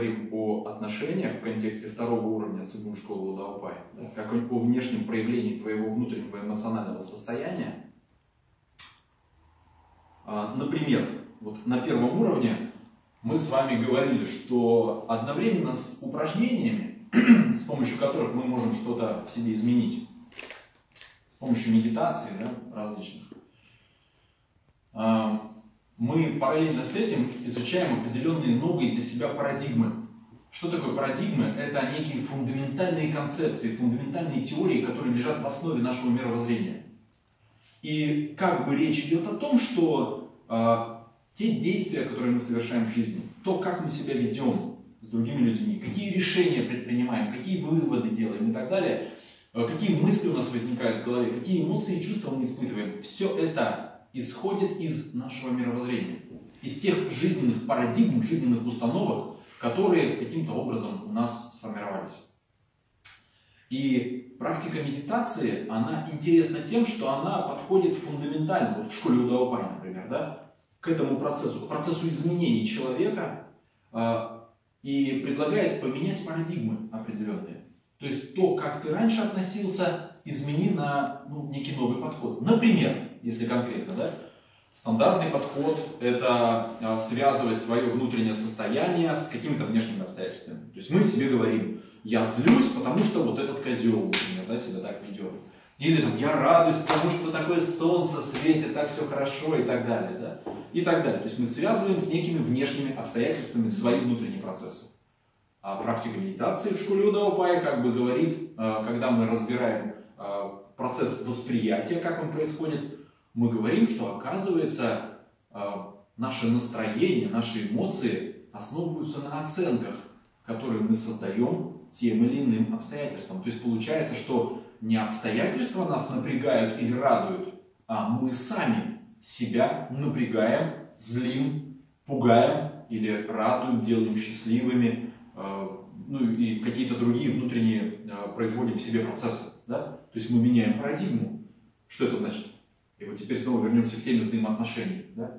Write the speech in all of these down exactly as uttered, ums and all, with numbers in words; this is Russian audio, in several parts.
говорим о отношениях в контексте второго уровня цигун школы Даопай, да, как о внешнем проявлении твоего внутреннего эмоционального состояния. Например, вот на первом уровне мы с вами говорили, что одновременно с упражнениями, с помощью которых мы можем что-то в себе изменить, с помощью медитации, да, различных, мы параллельно с этим изучаем определенные новые для себя парадигмы. Что такое парадигмы? Это некие фундаментальные концепции, фундаментальные теории, которые лежат в основе нашего мировоззрения. И как бы речь идет о том, что э, те действия, которые мы совершаем в жизни, то, как мы себя ведем с другими людьми, какие решения предпринимаем, какие выводы делаем и так далее, э, какие мысли у нас возникают в голове, какие эмоции и чувства мы испытываем, все это исходит из нашего мировоззрения, из тех жизненных парадигм, жизненных установок, которые каким-то образом у нас сформировались. И практика медитации, она интересна тем, что она подходит фундаментально, вот в школе Даопай, например, да, к этому процессу, к процессу изменений человека э, и предлагает поменять парадигмы определенные. То есть то, как ты раньше относился, измени на ну, некий новый подход. Например, если конкретно, да, стандартный подход – это а, связывать свое внутреннее состояние с какими-то внешними обстоятельствами. То есть мы себе говорим, я злюсь, потому что вот этот козел, например, да, себя так ведет. Или там, я радуюсь, потому что такое солнце светит, так все хорошо и так далее. Да? И так далее. То есть мы связываем с некими внешними обстоятельствами свои внутренние процессы. А практика медитации в школе Даопай как бы говорит, а, когда мы разбираем а, процесс восприятия, как он происходит, мы говорим, что, оказывается, наше настроение, наши эмоции основываются на оценках, которые мы создаем тем или иным обстоятельствам. То есть получается, что не обстоятельства нас напрягают или радуют, а мы сами себя напрягаем, злим, пугаем или радуем, делаем счастливыми, ну и какие-то другие внутренние производим в себе процессы. Да? То есть мы меняем парадигму. Что это значит? И вот теперь снова вернемся к теме взаимоотношений. Да?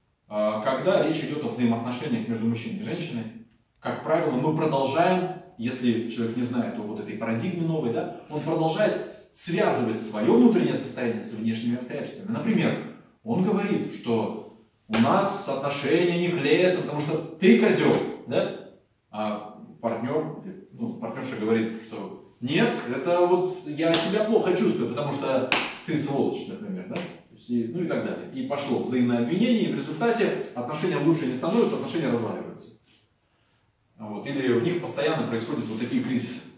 Когда речь идет о взаимоотношениях между мужчиной и женщиной, как правило, мы продолжаем, если человек не знает о вот этой парадигме новой, да, он продолжает связывать свое внутреннее состояние с внешними обстоятельствами. Например, он говорит, что у нас отношения не клеятся, потому что ты козел, да? А партнер, ну, партнерша говорит, что нет, это вот я себя плохо чувствую, потому что ты сволочь, например, да? И, ну и так далее. И пошло взаимное обвинение, и в результате отношения лучше не становятся, отношения разваливаются. Вот. Или в них постоянно происходят вот такие кризисы.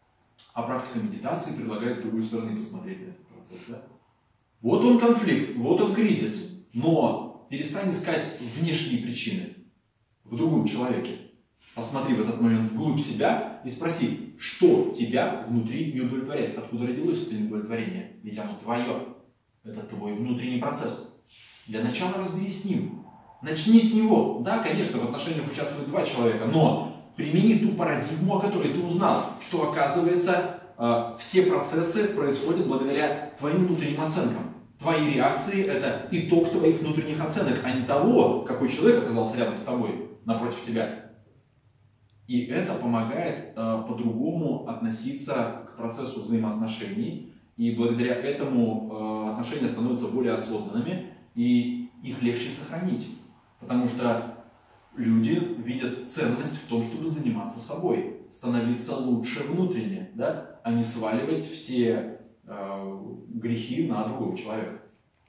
А практика медитации предлагает с другой стороны посмотреть на этот процесс. Да? Вот он конфликт, вот он кризис, но перестань искать внешние причины в другом человеке. Посмотри в этот момент вглубь себя и спроси, что тебя внутри не удовлетворяет, откуда родилось это неудовлетворение, ведь оно твое. Это твой внутренний процесс. Для начала разберись с ним. Начни с него. Да, конечно, в отношениях участвуют два человека, но примени ту парадигму, о которой ты узнал, что, оказывается, все процессы происходят благодаря твоим внутренним оценкам. Твои реакции – это итог твоих внутренних оценок, а не того, какой человек оказался рядом с тобой, напротив тебя. И это помогает по-другому относиться к процессу взаимоотношений. И благодаря этому э, отношения становятся более осознанными, и их легче сохранить. Потому что люди видят ценность в том, чтобы заниматься собой, становиться лучше внутренне, да? А не сваливать все э, грехи на другого человека.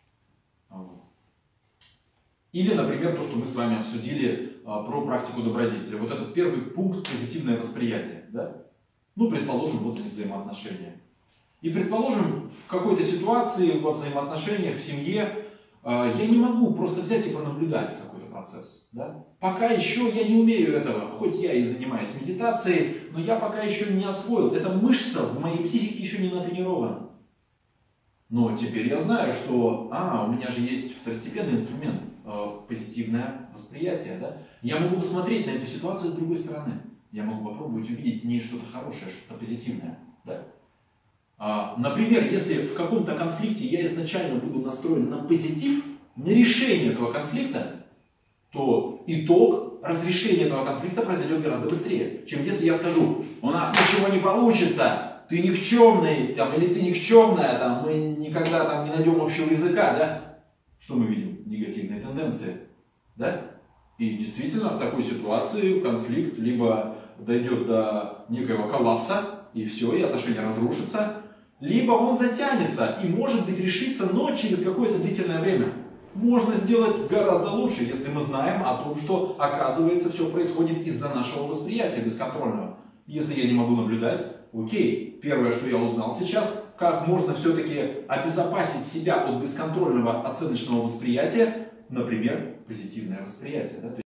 Или, например, то, что мы с вами обсудили э, про практику добродетели. Вот этот первый пункт – позитивное восприятие. Да? Ну, предположим, вот они взаимоотношения. И, предположим, в какой-то ситуации, во взаимоотношениях, в семье, э, я не могу просто взять и пронаблюдать какой-то процесс. Да? Пока еще я не умею этого, хоть я и занимаюсь медитацией, но я пока еще не освоил. Эта мышца в моей психике еще не натренирована. Но теперь я знаю, что а, у меня же есть второстепенный инструмент, э, позитивное восприятие. Да? Я могу посмотреть на эту ситуацию с другой стороны. Я могу попробовать увидеть в ней что-то хорошее, что-то позитивное. Да? Например, если в каком-то конфликте я изначально буду настроен на позитив, на решение этого конфликта, то итог разрешение этого конфликта произойдет гораздо быстрее, чем если я скажу, у нас ничего не получится, ты никчемный, там, или ты никчемная, там, мы никогда там не найдем общего языка, да? Что мы видим? Негативные тенденции, да? И действительно в такой ситуации конфликт либо дойдет до некоего коллапса, и все, и отношения разрушатся, либо он затянется и, может быть, решится, но через какое-то длительное время. Можно сделать гораздо лучше, если мы знаем о том, что, оказывается, все происходит из-за нашего восприятия бесконтрольного. Если я не могу наблюдать, окей, первое, что я узнал сейчас, как можно все-таки обезопасить себя от бесконтрольного оценочного восприятия, например, позитивное восприятие. Да?